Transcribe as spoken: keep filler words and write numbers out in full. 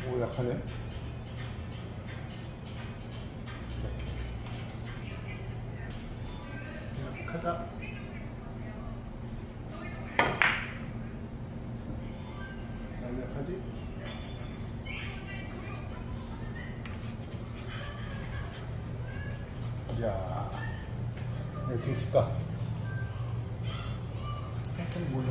오, 약하네. 약하다. 안 약하지? 이야, 어떻게 칠까? 살짝 몰라.